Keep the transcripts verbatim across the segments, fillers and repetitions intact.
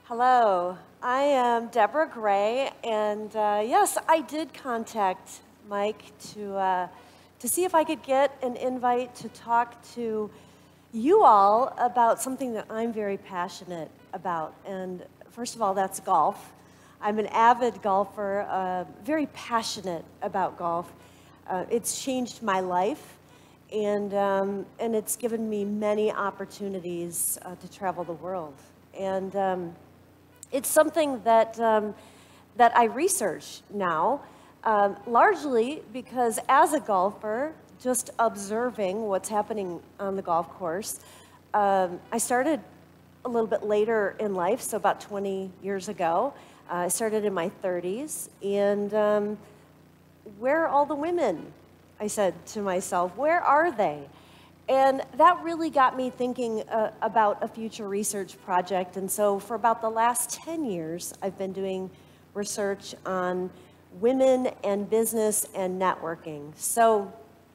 Hello, I am Deborah Gray, and uh, yes, I did contact Mike to, uh, to see if I could get an invite to talk to you all about something that I'm very passionate about. And first of all, that's golf. I'm an avid golfer, uh, very passionate about golf. Uh, it's changed my life, and, um, and it's given me many opportunities uh, to travel the world. And um, it's something that, um, that I research now, um, largely because as a golfer, just observing what's happening on the golf course, um, I started a little bit later in life, so about twenty years ago. Uh, I started in my thirties, and um, where are all the women? I said to myself, where are they? And that really got me thinking uh, about a future research project. And so for about the last ten years, I've been doing research on women and business and networking. So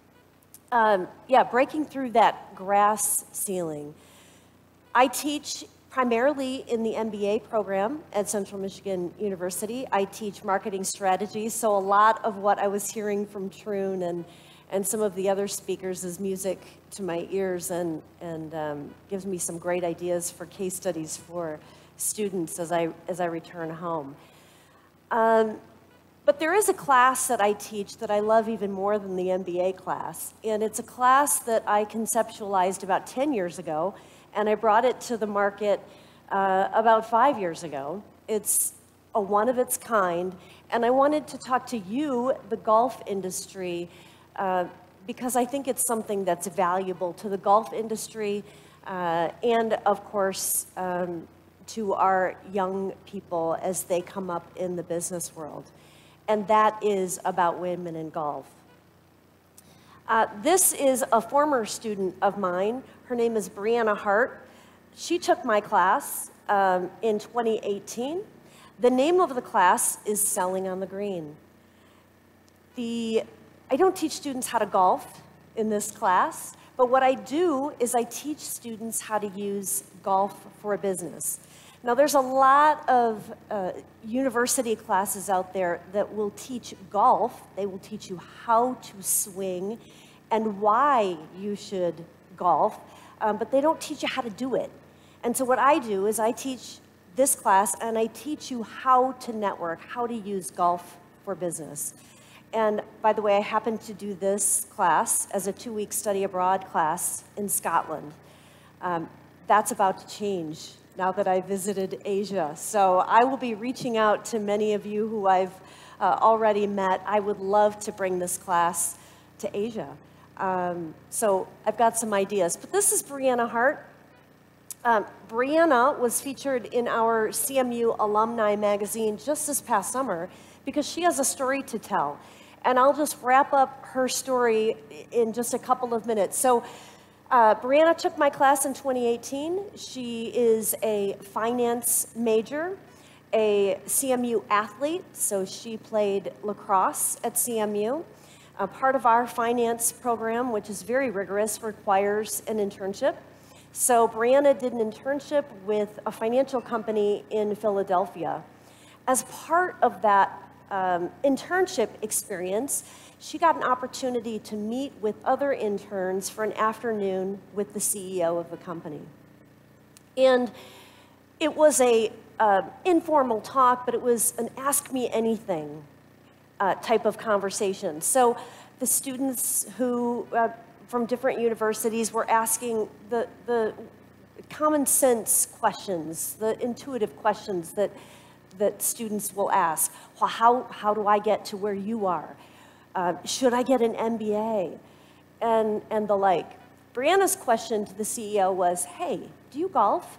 um, yeah, breaking through that glass ceiling. I teach primarily in the M B A program at Central Michigan University. I teach marketing strategy, so a lot of what I was hearing from Troon and, and some of the other speakers is music to my ears, and, and um, gives me some great ideas for case studies for students as I, as I return home. Um, but there is a class that I teach that I love even more than the M B A class, and it's a class that I conceptualized about ten years ago, and I brought it to the market uh, about five years ago. It's a one of its kind, and I wanted to talk to you, the golf industry, uh, because I think it's something that's valuable to the golf industry uh, and, of course, um, to our young people as they come up in the business world. And that is about women in golf. Uh, this is a former student of mine. Her name is Brianna Hart. She took my class um, in twenty eighteen. The name of the class is Selling on the Green. The, I don't teach students how to golf in this class, but what I do is I teach students how to use golf for a business. Now, there's a lot of uh, university classes out there that will teach golf. They will teach you how to swing and why you should golf, um, but they don't teach you how to do it. And so what I do is I teach this class, and I teach you how to network, how to use golf for business. And by the way, I happen to do this class as a two-week study abroad class in Scotland. Um, that's about to change now that I visited Asia. So I will be reaching out to many of you who I've uh, already met. I would love to bring this class to Asia. Um, so I've got some ideas. But this is Brianna Hart. Um, Brianna was featured in our C M U alumni magazine just this past summer because she has a story to tell. And I'll just wrap up her story in just a couple of minutes. So uh, Brianna took my class in twenty eighteen. She is a finance major, a C M U athlete, so she played lacrosse at C M U. Uh, part of our finance program, which is very rigorous, requires an internship. So Brianna did an internship with a financial company in Philadelphia. As part of that um, internship experience, she got an opportunity to meet with other interns for an afternoon with the C E O of the company. And it was a uh, informal talk, but it was an ask me anything uh, type of conversation. So the students who, uh, from different universities, were asking the, the common sense questions, the intuitive questions that, that students will ask. Well, how, how do I get to where you are? Uh, should I get an M B A? And, and the like. Brianna's question to the C E O was, hey, do you golf?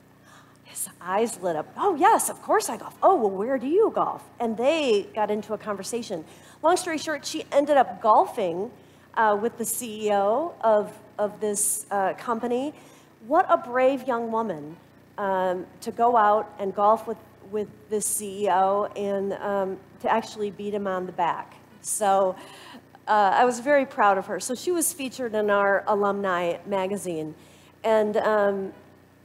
His eyes lit up. Oh, yes, of course I golf. Oh, well, where do you golf? And they got into a conversation. Long story short, she ended up golfing uh, with the C E O of, of this uh, company. What a brave young woman um, to go out and golf with, with this C E O and um, to actually beat him on the back. So uh, I was very proud of her. So she was featured in our alumni magazine. And um,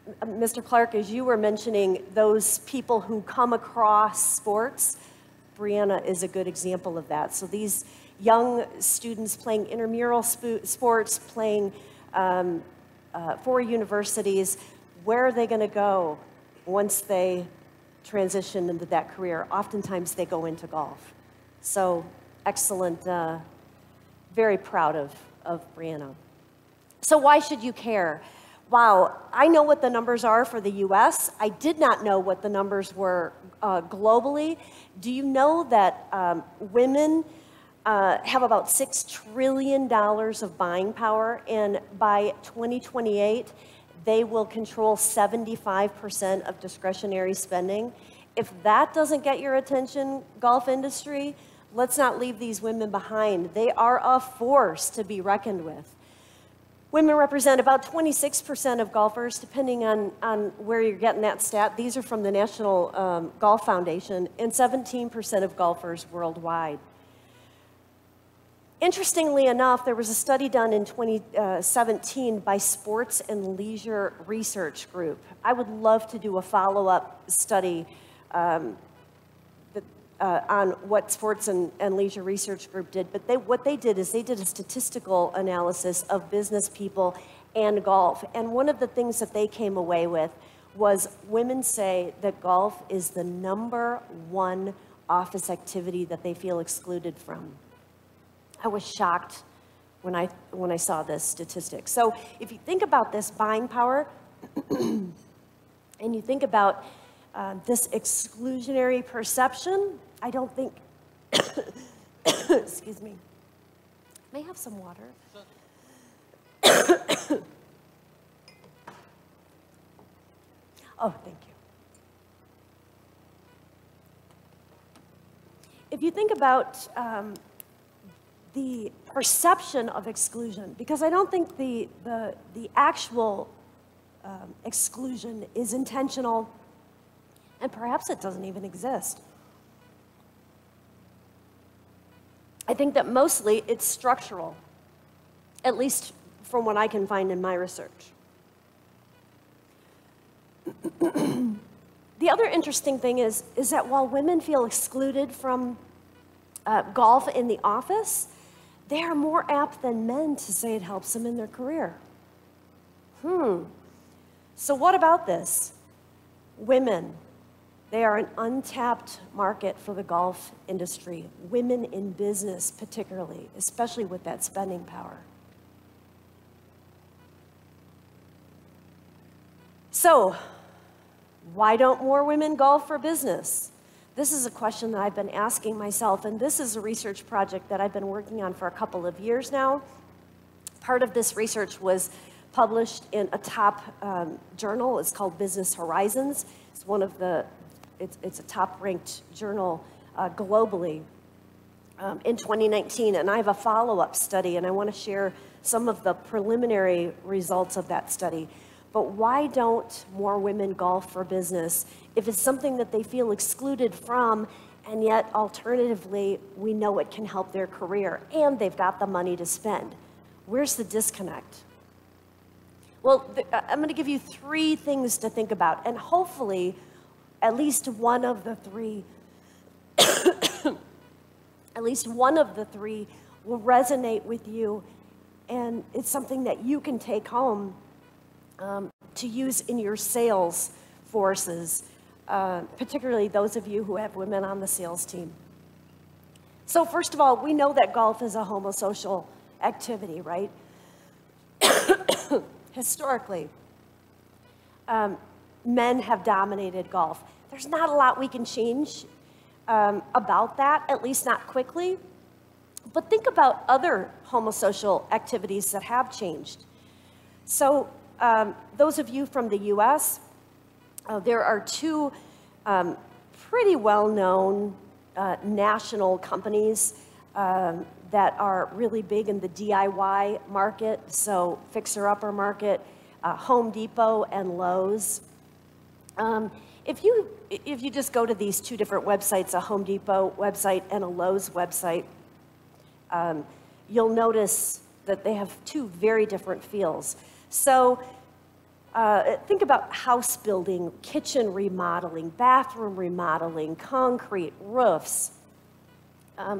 Mister Clark, as you were mentioning, those people who come across sports, Brianna is a good example of that. So these young students playing intramural sports, playing um, uh, for universities, where are they going to go once they transition into that career? Oftentimes they go into golf. So excellent, uh, very proud of, of Brianna. So why should you care? Wow, I know what the numbers are for the U S. I did not know what the numbers were uh, globally. Do you know that um, women uh, have about six trillion dollars of buying power, and by twenty twenty-eight, they will control seventy-five percent of discretionary spending? If that doesn't get your attention, golf industry, let's not leave these women behind. They are a force to be reckoned with. Women represent about twenty-six percent of golfers, depending on, on where you're getting that stat. These are from the National um, Golf Foundation, and seventeen percent of golfers worldwide. Interestingly enough, there was a study done in twenty seventeen by Sports and Leisure Research Group. I would love to do a follow-up study um, that, uh, on what Sports and, and Leisure Research Group did, but they, what they did is they did a statistical analysis of business people and golf, and one of the things that they came away with was women say that golf is the number one office activity that they feel excluded from. I was shocked when I, when I saw this statistic. So if you think about this buying power, and you think about uh, this exclusionary perception, I don't think, excuse me, may I have some water? Oh, thank you. If you think about um, the perception of exclusion, because I don't think the, the, the actual um, exclusion is intentional, and perhaps it doesn't even exist. I think that mostly it's structural, at least from what I can find in my research. The other interesting thing is, is that while women feel excluded from uh, golf in the office, they are more apt than men to say it helps them in their career. Hmm. So what about this? Women, they are an untapped market for the golf industry. Women in business particularly, especially with that spending power. So, why don't more women golf for business? This is a question that I've been asking myself, and this is a research project that I've been working on for a couple of years now. Part of this research was published in a top um, journal. It's called Business Horizons. It's one of the, it's, it's a top-ranked journal uh, globally um, in twenty nineteen, and I have a follow-up study, and I want to share some of the preliminary results of that study. But why don't more women golf for business if it's something that they feel excluded from, and yet alternatively, we know it can help their career and they've got the money to spend? Where's the disconnect? Well, I'm going to give you three things to think about, and hopefully at least one of the three, at least one of the three will resonate with you, and it's something that you can take home Um, to use in your sales forces, uh, particularly those of you who have women on the sales team. So first of all, we know that golf is a homosocial activity, right? Historically, um, men have dominated golf. There's not a lot we can change um, about that, at least not quickly. But think about other homosocial activities that have changed. So Um, those of you from the U S, uh, there are two um, pretty well-known uh, national companies um, that are really big in the D I Y market, so fixer-upper market, uh, Home Depot and Lowe's. Um, if you, if you just go to these two different websites, a Home Depot website and a Lowe's website, um, you'll notice that they have two very different feels. So Uh, think about house building, kitchen remodeling, bathroom remodeling, concrete, roofs. Um,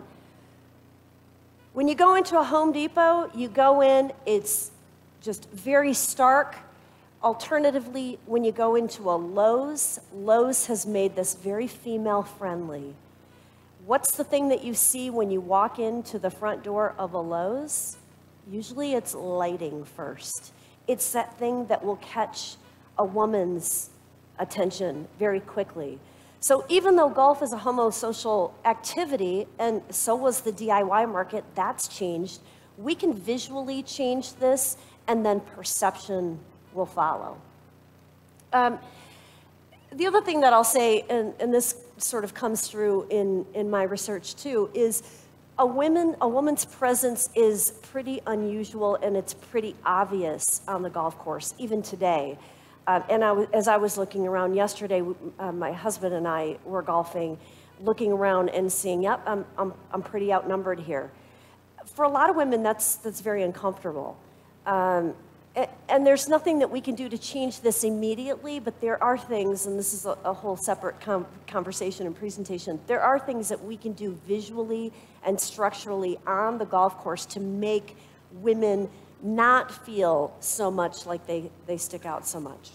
when you go into a Home Depot, you go in, it's just very stark. Alternatively, when you go into a Lowe's, Lowe's has made this very female-friendly. What's the thing that you see when you walk into the front door of a Lowe's? Usually it's lighting first. It's that thing that will catch a woman's attention very quickly. So even though golf is a homosocial activity, and so was the D I Y market, that's changed, we can visually change this, and then perception will follow. Um, the other thing that I'll say, and, and this sort of comes through in, in my research too, is A, women, a woman's presence is pretty unusual, and it's pretty obvious on the golf course, even today. Uh, and I w as I was looking around yesterday, uh, my husband and I were golfing, looking around and seeing, yep, I'm, I'm, I'm pretty outnumbered here. For a lot of women, that's, that's very uncomfortable. Um, and, and there's nothing that we can do to change this immediately, but there are things, and this is a, a whole separate com conversation and presentation, there are things that we can do visually and structurally on the golf course to make women not feel so much like they, they stick out so much.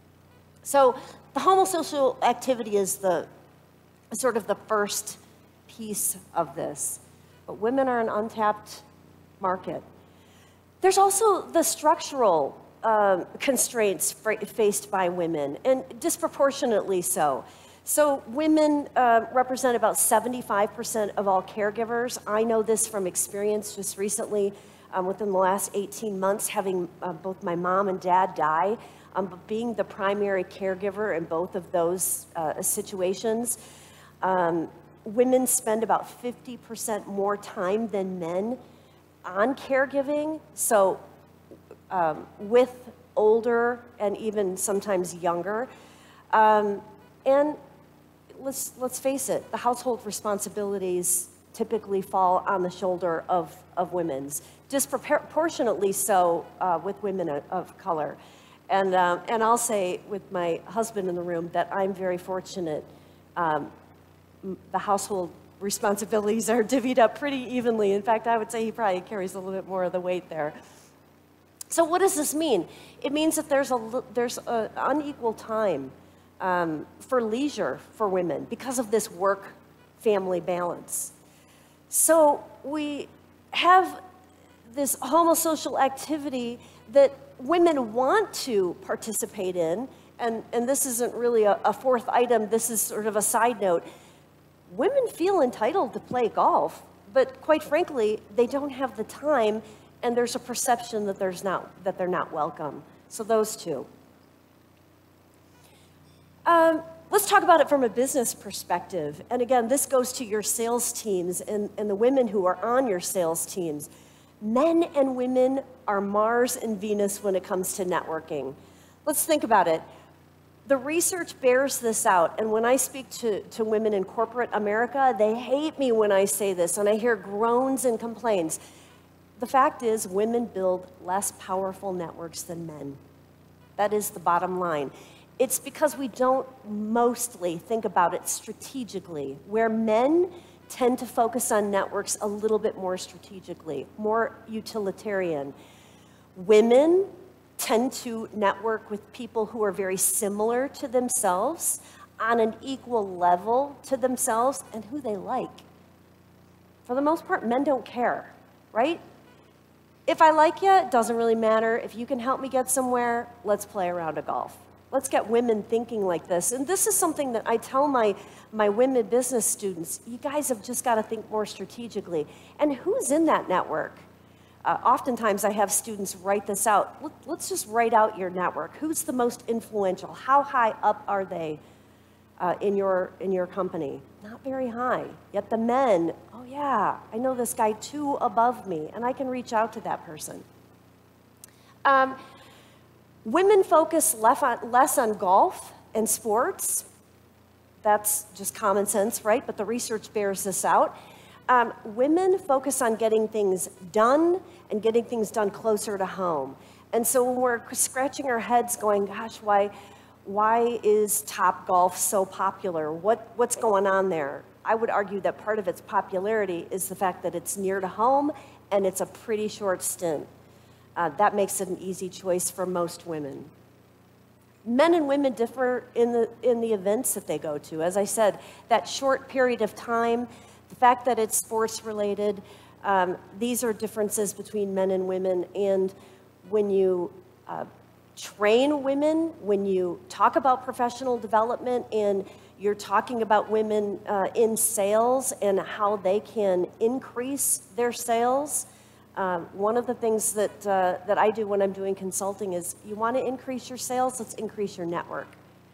So the homosocial activity is the sort of the first piece of this. But women are an untapped market. There's also the structural uh, constraints faced by women, and disproportionately so. So women uh, represent about seventy-five percent of all caregivers. I know this from experience just recently, um, within the last eighteen months, having uh, both my mom and dad die, um, but being the primary caregiver in both of those uh, situations. Um, women spend about fifty percent more time than men on caregiving, so um, with older and even sometimes younger. Um, and let's, let's face it, the household responsibilities typically fall on the shoulder of, of women's, disproportionately so uh, with women of, of color. And, um, and I'll say with my husband in the room that I'm very fortunate. Um, the household responsibilities are divvied up pretty evenly. In fact, I would say he probably carries a little bit more of the weight there. So what does this mean? It means that there's a there's an unequal time um, for leisure for women because of this work-family balance. So we have this homosocial activity that women want to participate in, and, and this isn't really a, a fourth item, this is sort of a side note. Women feel entitled to play golf, but quite frankly, they don't have the time, and there's a perception that, there's not, that they're not welcome. So those two. Um, let's talk about it from a business perspective. And again, this goes to your sales teams and, and the women who are on your sales teams. Men and women are Mars and Venus when it comes to networking. Let's think about it. The research bears this out, and when I speak to, to women in corporate America, they hate me when I say this, and I hear groans and complaints. The fact is, women build less powerful networks than men. That is the bottom line. It's because we don't mostly think about it strategically, where men tend to focus on networks a little bit more strategically, more utilitarian. Women tend to network with people who are very similar to themselves, on an equal level to themselves, and who they like. For the most part, men don't care, right? If I like you, it doesn't really matter. If you can help me get somewhere, let's play a round of golf. Let's get women thinking like this. And this is something that I tell my, my women business students, you guys have just got to think more strategically. And who's in that network? Uh, oftentimes I have students write this out. Let, let's just write out your network. Who's the most influential? How high up are they uh, in your, in your company? Not very high. Yet the men, oh yeah, I know this guy two above me, and I can reach out to that person. Um, women focus less on, less on golf and sports. That's just common sense, right? But the research bears this out. Um, women focus on getting things done and getting things done closer to home. And so when we're scratching our heads going, gosh, why, why is Topgolf so popular? What, what's going on there? I would argue that part of its popularity is the fact that it's near to home and it's a pretty short stint. Uh, that makes it an easy choice for most women. Men and women differ in the, in the events that they go to. As I said, that short period of time, the fact that it's sports related, um, these are differences between men and women. And when you uh, train women, when you talk about professional development and you're talking about women uh, in sales and how they can increase their sales, Um, one of the things that, uh, that I do when I'm doing consulting is you want to increase your sales, let's increase your network.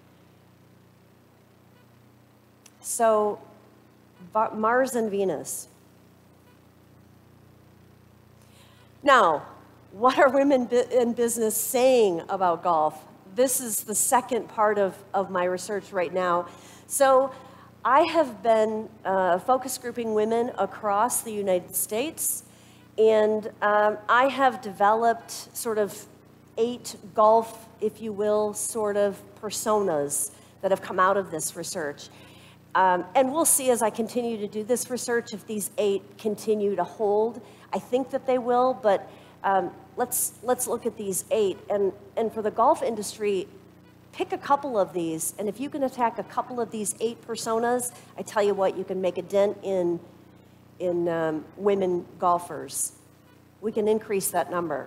So Mars and Venus. Now, what are women in business saying about golf? This is the second part of, of my research right now. So I have been uh, focus grouping women across the United States. And um, I have developed sort of eight golf, if you will, sort of personas that have come out of this research. Um, and we'll see as I continue to do this research if these eight continue to hold. I think that they will, but um, let's, let's look at these eight. And, and for the golf industry, pick a couple of these. And if you can attack a couple of these eight personas, I tell you what, you can make a dent in in um, women golfers. We can increase that number.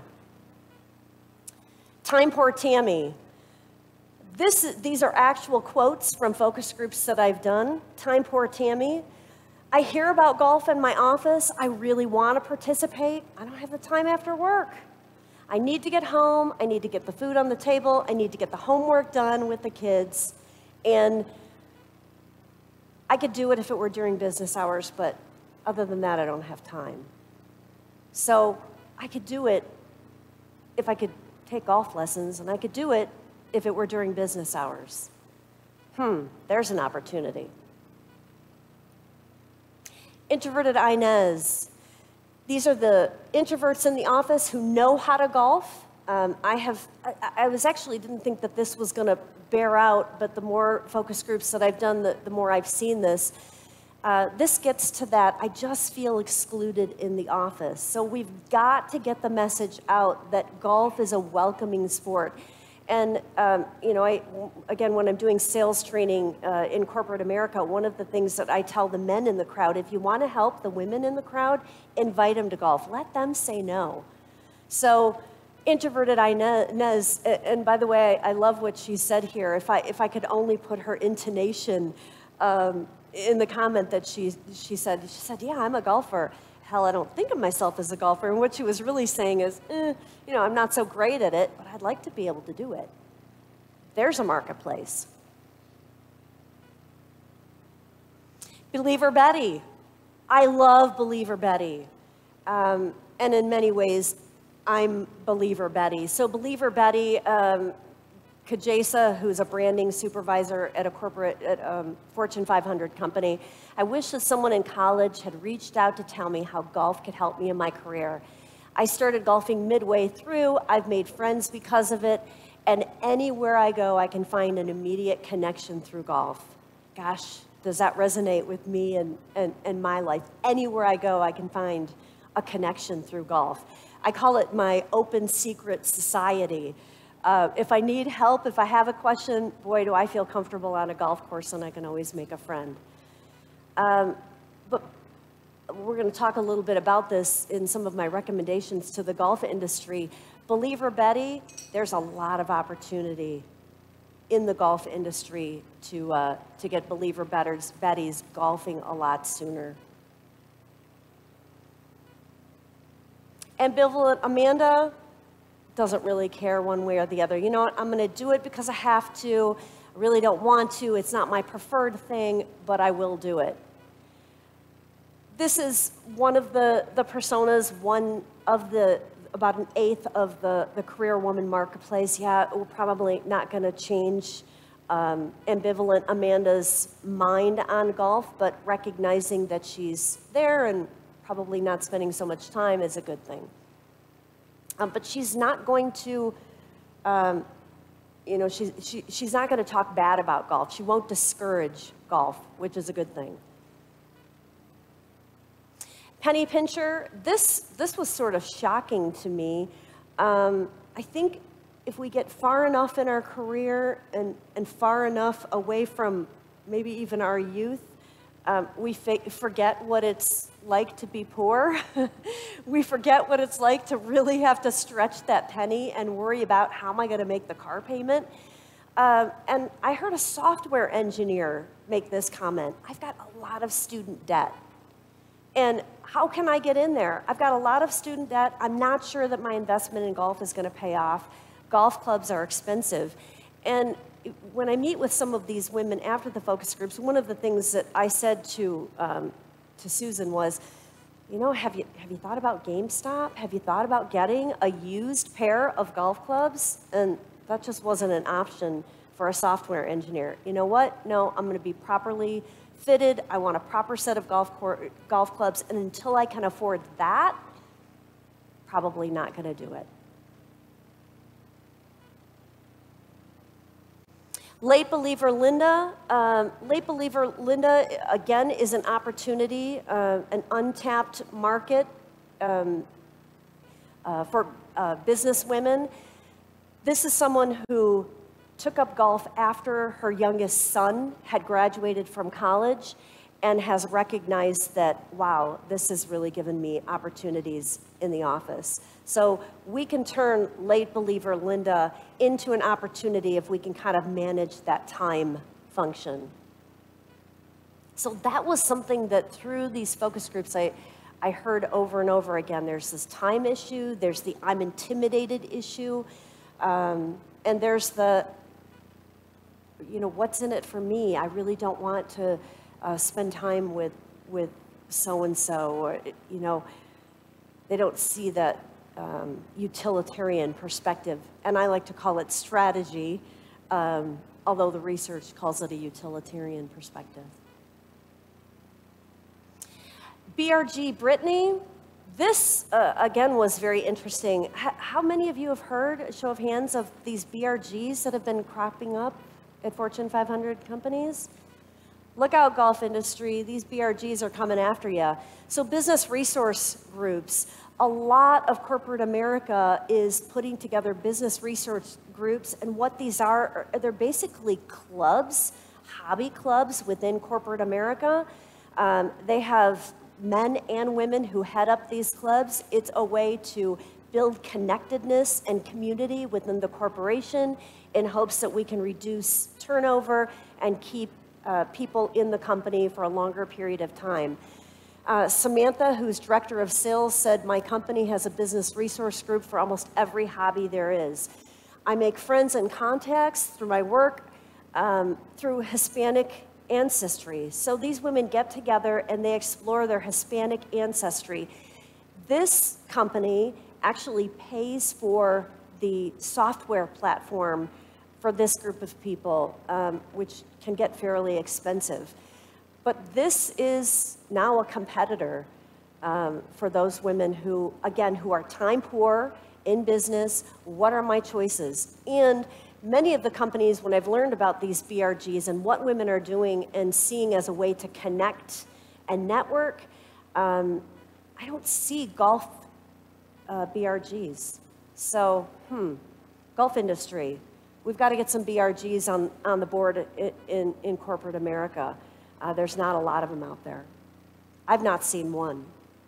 Time poor Tammy. This, these are actual quotes from focus groups that I've done. Time poor Tammy. I hear about golf in my office. I really want to participate. I don't have the time after work. I need to get home. I need to get the food on the table. I need to get the homework done with the kids. And I could do it if it were during business hours, but other than that, I don't have time. So I could do it if I could take golf lessons, and I could do it if it were during business hours. Hmm, there's an opportunity. Introverted Inez. These are the introverts in the office who know how to golf. Um, I have, I, I was actually didn't think that this was gonna bear out, but the more focus groups that I've done, the, the more I've seen this. Uh, this gets to that, I just feel excluded in the office. So we've got to get the message out that golf is a welcoming sport. And, um, you know, I, again, when I'm doing sales training uh, in corporate America, one of the things that I tell the men in the crowd, if you want to help the women in the crowd, invite them to golf. Let them say no. So introverted Inez, and by the way, I love what she said here. If I, if I could only put her intonation um, in the comment that she, she said, she said, yeah, I'm a golfer. Hell, I don't think of myself as a golfer. And what she was really saying is, eh, you know, I'm not so great at it, but I'd like to be able to do it. There's a marketplace. Believer Betty. I love Believer Betty. Um, and in many ways, I'm Believer Betty. So Believer Betty, um, Kajasa, who's a branding supervisor at a corporate at, um, Fortune five hundred company. I wish that someone in college had reached out to tell me how golf could help me in my career. I started golfing midway through. I've made friends because of it. And anywhere I go, I can find an immediate connection through golf. Gosh, does that resonate with me and, and, and my life? Anywhere I go, I can find a connection through golf. I call it my open secret society. Uh, if I need help, if I have a question, boy, do I feel comfortable on a golf course, and I can always make a friend. Um, but we're going to talk a little bit about this in some of my recommendations to the golf industry. Believer Betty, there's a lot of opportunity in the golf industry to, uh, to get Believer Betty's golfing a lot sooner. Ambivalent Amanda doesn't really care one way or the other. You know what, I'm gonna do it because I have to. I really don't want to. It's not my preferred thing, but I will do it. This is one of the, the personas, one of the, about an eighth of the, the career woman marketplace. Yeah, we're probably not gonna change um, ambivalent Amanda's mind on golf, but recognizing that she's there and probably not spending so much time is a good thing. Um, but she's not going to, um, you know, she's, she, she's not going to talk bad about golf. She won't discourage golf, which is a good thing. Penny pincher, this, this was sort of shocking to me. Um, I think if we get far enough in our career and, and far enough away from maybe even our youth, um, we forget what it's like to be poor. We forget what it's like to really have to stretch that penny and worry about how am I going to make the car payment. Um, and I heard a software engineer make this comment. I've got a lot of student debt. And how can I get in there? I've got a lot of student debt. I'm not sure that my investment in golf is going to pay off. Golf clubs are expensive. And when I meet with some of these women after the focus groups, one of the things that I said to, um, to Susan was, you know, have you, have you thought about GameStop? Have you thought about getting a used pair of golf clubs? And that just wasn't an option for a software engineer. You know what? No, I'm going to be properly fitted. I want a proper set of golf, court, golf clubs. And until I can afford that, probably not going to do it. Late believer Linda. Um, late believer Linda, again, is an opportunity, uh, an untapped market um, uh, for uh, business women. This is someone who took up golf after her youngest son had graduated from college and has recognized that, wow, this has really given me opportunities in the office. So we can turn late believer Linda into an opportunity if we can kind of manage that time function. So that was something that through these focus groups I, I heard over and over again. There's this time issue, there's the I'm intimidated issue, um, and there's the, you know, what's in it for me? I really don't want to uh, spend time with, with so-and-so, or, you know, they don't see that um, utilitarian perspective. And I like to call it strategy, um, although the research calls it a utilitarian perspective. B R G Brittany, this, uh, again, was very interesting. H how many of you have heard, a show of hands, of these B R Gs that have been cropping up at Fortune five hundred companies? Look out, golf industry, these B R Gs are coming after you. So business resource groups, a lot of corporate America is putting together business resource groups, and what these are, they're basically clubs, hobby clubs within corporate America. Um, they have men and women who head up these clubs. It's a way to build connectedness and community within the corporation in hopes that we can reduce turnover and keep uh, people in the company for a longer period of time. Uh, Samantha, who's director of sales, said, my company has a business resource group for almost every hobby there is. I make friends and contacts through my work, um, through Hispanic ancestry. So these women get together and they explore their Hispanic ancestry. This company actually pays for the software platform for this group of people, um, which can get fairly expensive. But this is now a competitor um, for those women who, again, who are time poor in business. What are my choices? And many of the companies, when I've learned about these B R Gs and what women are doing and seeing as a way to connect and network, um, I don't see golf uh, B R Gs. So, hmm, golf industry. We've got to get some B R Gs on, on the board in, in, in corporate America. Uh, there's not a lot of them out there. I've not seen one.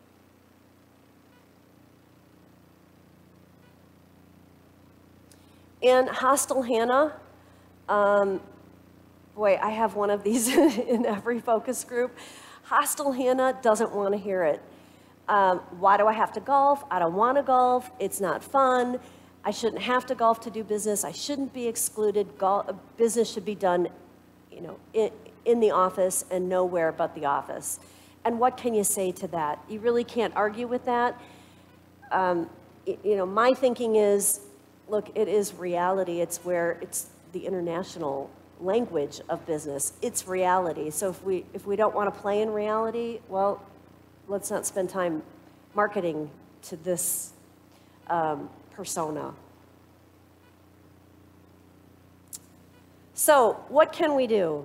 And Hostile Hannah, um, boy, I have one of these in every focus group. Hostile Hannah doesn't want to hear it. Um, why do I have to golf? I don't want to golf. It's not fun. I shouldn't have to golf to do business. I shouldn't be excluded. Golf, business should be done, you know, in, in the office and nowhere but the office. And what can you say to that? You really can't argue with that. Um, you know, my thinking is, look, it is reality. It's where it's the international language of business. It's reality. So if we if we don't want to play in reality, well, let's not spend time marketing to this um, persona. So what can we do?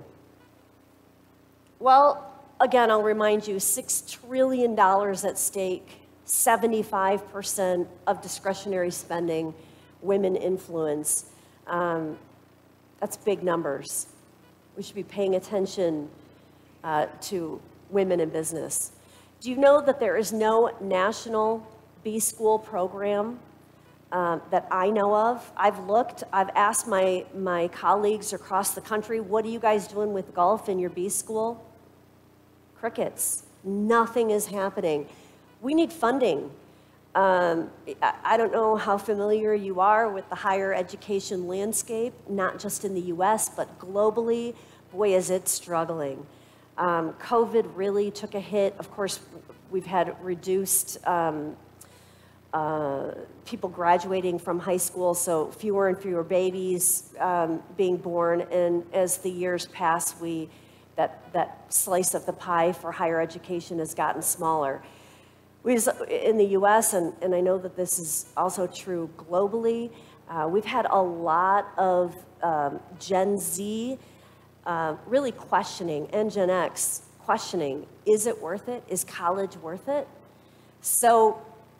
Well, again, I'll remind you, six trillion dollars at stake, seventy-five percent of discretionary spending, women influence. Um, that's big numbers. We should be paying attention uh, to women in business. Do you know that there is no national B-School program um, that I know of? I've looked, I've asked my, my colleagues across the country, what are you guys doing with golf in your B-School? Crickets. Nothing is happening. We need funding. Um, I don't know how familiar you are with the higher education landscape, not just in the U S, but globally. Boy, is it struggling. Um, COVID really took a hit. Of course, we've had reduced um, uh, people graduating from high school, so fewer and fewer babies um, being born. And as the years pass, we that, that slice of the pie for higher education has gotten smaller. We, in the U S, and, and I know that this is also true globally, uh, we've had a lot of um, Gen Z uh, really questioning, and Gen X questioning, is it worth it? Is college worth it? So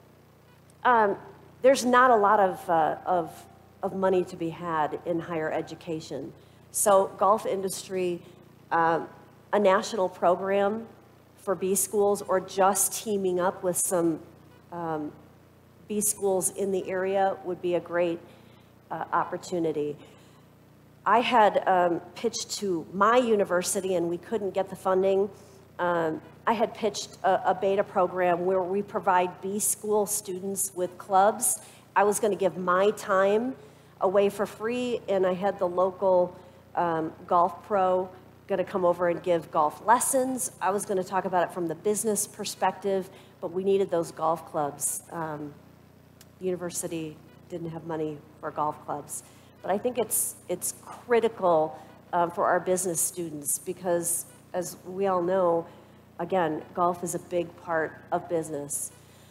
um, there's not a lot of, uh, of, of money to be had in higher education. So golf industry, um, a national program for B schools, or just teaming up with some um, B schools in the area would be a great uh, opportunity. I had um, pitched to my university, and we couldn't get the funding. Um, I had pitched a, a beta program where we provide B school students with clubs. I was going to give my time away for free, and I had the local um, golf pro going to come over and give golf lessons. I was going to talk about it from the business perspective, but we needed those golf clubs. Um, the university didn't have money for golf clubs. But I think it's, it's critical um, for our business students because, as we all know, again, golf is a big part of business.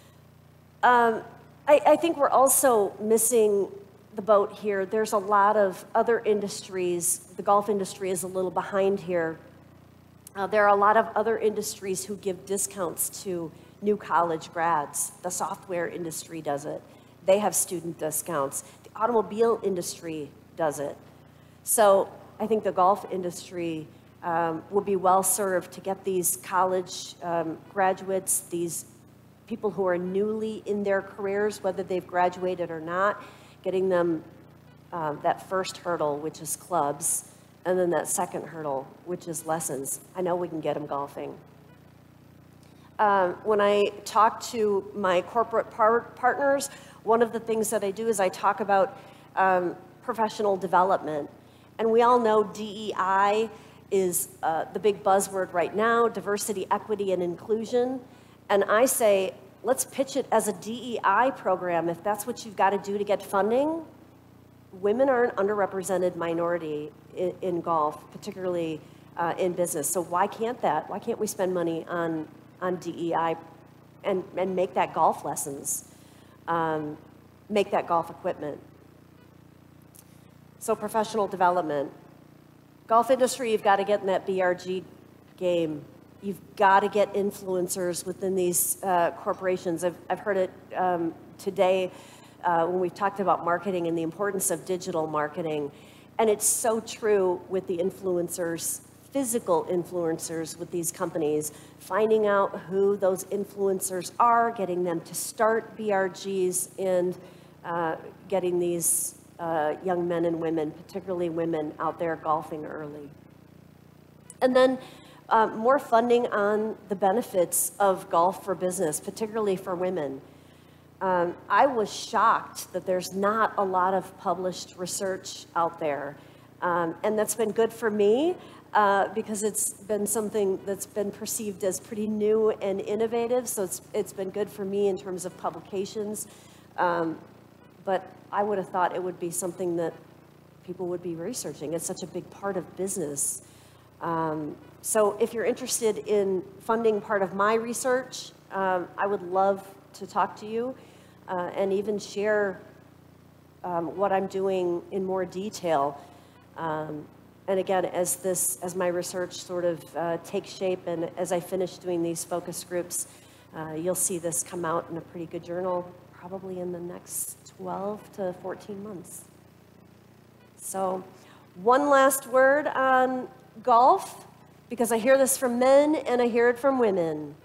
Um, I, I think we're also missing the boat here. There's a lot of other industries. The golf industry is a little behind here. Uh, there are a lot of other industries who give discounts to new college grads. The software industry does it. They have student discounts. The automobile industry does it. So I think the golf industry um, will be well served to get these college um, graduates, these people who are newly in their careers, whether they've graduated or not, getting them uh, that first hurdle, which is clubs, and then that second hurdle, which is lessons. I know we can get them golfing. Um, when I talk to my corporate par partners, one of the things that I do is I talk about um, professional development. And we all know D E I is uh, the big buzzword right now, diversity, equity, and inclusion. And I say, let's pitch it as a D E I program. If that's what you've got to do to get funding, women are an underrepresented minority in, in golf, particularly uh, in business. So why can't that? Why can't we spend money on, on D E I and, and make that golf lessons, um, make that golf equipment? So professional development. Golf industry, you've got to get in that B R G game. You've got to get influencers within these uh, corporations. I've, I've heard it um, today uh, when we've talked about marketing and the importance of digital marketing. And it's so true with the influencers, physical influencers with these companies, finding out who those influencers are, getting them to start B R Gs, and uh, getting these uh, young men and women, particularly women, out there golfing early. And then Uh, more funding on the benefits of golf for business, particularly for women. Um, I was shocked that there's not a lot of published research out there. Um, and that's been good for me uh, because it's been something that's been perceived as pretty new and innovative. So it's, it's been good for me in terms of publications. Um, but I would have thought it would be something that people would be researching. It's such a big part of business. Um, so if you're interested in funding part of my research, um, I would love to talk to you. uh, and even share um, what I'm doing in more detail. Um, and again, as this, as my research sort of uh, takes shape, and as I finish doing these focus groups, uh, you'll see this come out in a pretty good journal, probably in the next twelve to fourteen months. So, one last word on golf, because I hear this from men and I hear it from women.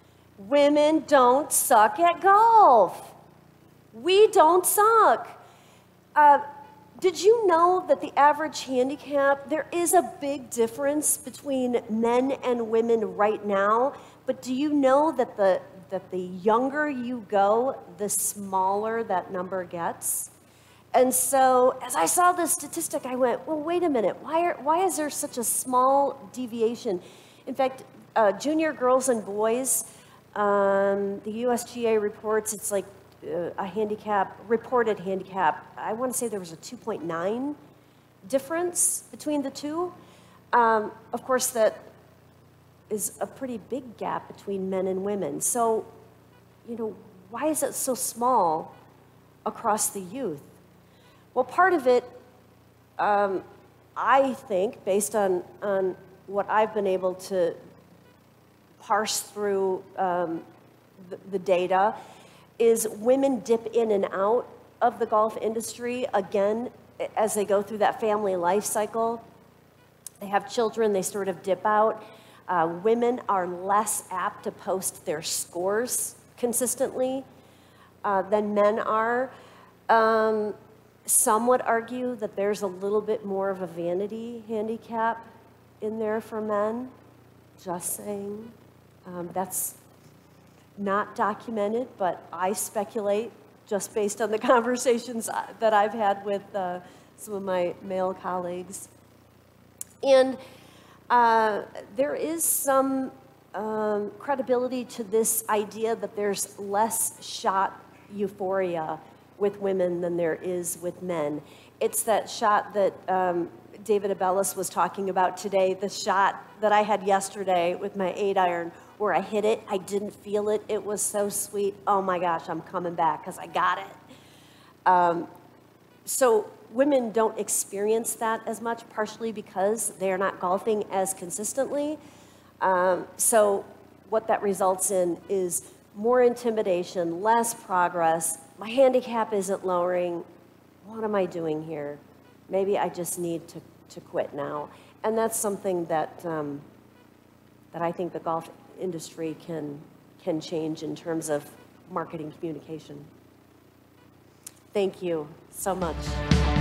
Women don't suck at golf. We don't suck. Uh, did you know that the average handicap, there is a big difference between men and women right now, but do you know that the, that the younger you go, the smaller that number gets? And so as I saw this statistic, I went, well, wait a minute, why, are, why is there such a small deviation? In fact, uh, junior girls and boys, um, the U S G A reports it's like uh, a handicap, reported handicap, I want to say there was a two point nine difference between the two. Um, of course, that is a pretty big gap between men and women. So, you know, why is it so small across the youth? Well, part of it, um, I think, based on, on what I've been able to parse through um, the, the data, is women dip in and out of the golf industry, again, as they go through that family life cycle. They have children, they sort of dip out. Uh, women are less apt to post their scores consistently uh, than men are. Um, Some would argue that there's a little bit more of a vanity handicap in there for men. Just saying. Um, that's not documented, but I speculate just based on the conversations that I've had with uh, some of my male colleagues. And uh, there is some um, credibility to this idea that there's less shot euphoria with women than there is with men. It's that shot that um, David Abellis was talking about today, the shot that I had yesterday with my eight iron, where I hit it, I didn't feel it, it was so sweet, oh my gosh, I'm coming back because I got it. Um, so women don't experience that as much, partially because they're not golfing as consistently. Um, so what that results in is more intimidation, less progress. My handicap isn't lowering. What am I doing here? Maybe I just need to, to quit now. And that's something that, um, that I think the golf industry can, can change in terms of marketing communication. Thank you so much.